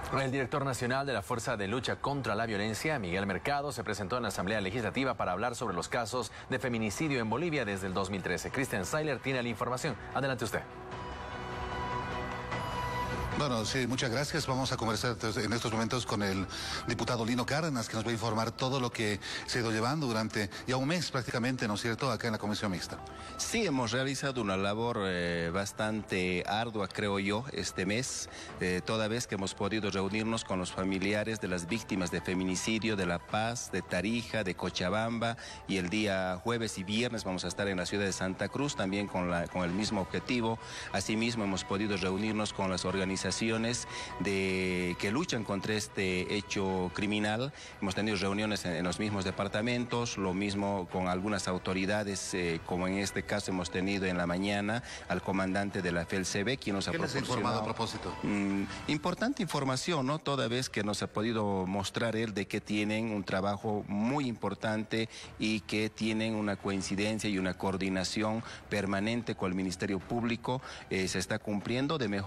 El director nacional de la Fuerza de Lucha contra la Violencia, Miguel Mercado, se presentó en la Asamblea Legislativa para hablar sobre los casos de feminicidio en Bolivia desde el 2013. Cristian Sailer tiene la información. Adelante usted. Bueno, sí, muchas gracias. Vamos a conversar en estos momentos con el diputado Lino Cárdenas, que nos va a informar todo lo que se ha ido llevando durante ya un mes prácticamente, ¿no es cierto?, acá en la Comisión Mixta. Sí, hemos realizado una labor bastante ardua, creo yo, este mes, toda vez que hemos podido reunirnos con los familiares de las víctimas de feminicidio de La Paz, de Tarija, de Cochabamba, y el día jueves y viernes vamos a estar en la ciudad de Santa Cruz, también con el mismo objetivo. Asimismo, hemos podido reunirnos con las organizaciones que luchan contra este hecho criminal. Hemos tenido reuniones en los mismos departamentos, lo mismo con algunas autoridades, como en este caso hemos tenido en la mañana al comandante de la FELCB, quien nos ha proporcionado... ¿Qué les ha informado a propósito? Importante información, ¿no? Toda vez que nos ha podido mostrar él de que tienen un trabajo muy importante y que tienen una coincidencia y una coordinación permanente con el Ministerio Público. Se está cumpliendo de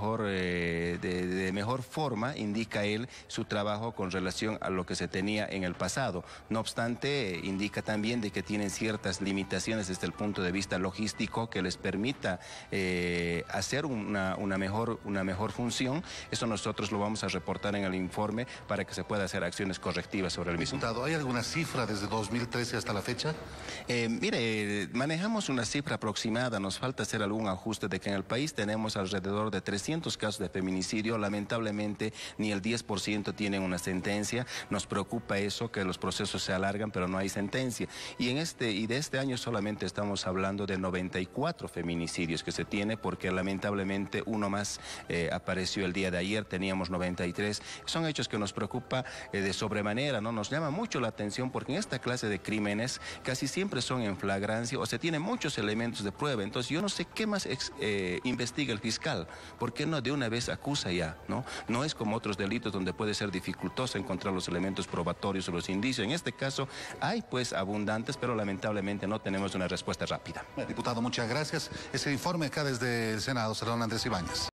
mejor forma, indica él, su trabajo con relación a lo que se tenía en el pasado. No obstante, indica también de que tienen ciertas limitaciones desde el punto de vista logístico que les permita hacer una mejor función. Eso nosotros lo vamos a reportar en el informe para que se pueda hacer acciones correctivas sobre el mismo. Diputado, ¿hay alguna cifra desde 2013 hasta la fecha? Mire, manejamos una cifra aproximada, nos falta hacer algún ajuste de que en el país tenemos alrededor de 300 casos de feminicidio. Lamentablemente ni el 10% tienen una sentencia. Nos preocupa eso, que los procesos se alargan pero no hay sentencia. Y de este año solamente estamos hablando de 94 feminicidios que se tiene, porque lamentablemente uno más apareció el día de ayer, teníamos 93. Son hechos que nos preocupa de sobremanera, ¿no? Nos llama mucho la atención porque en esta clase de crímenes casi siempre son en flagrancia o se tienen muchos elementos de prueba. Entonces yo no sé qué más investiga el fiscal. ¿Por qué no de una vez acusa ya, ¿no? No es como otros delitos donde puede ser dificultoso encontrar los elementos probatorios o los indicios. En este caso hay pues abundantes, pero lamentablemente no tenemos una respuesta rápida. Diputado, muchas gracias. Ese informe acá desde el Senado, Salón Andrés Ibáñez.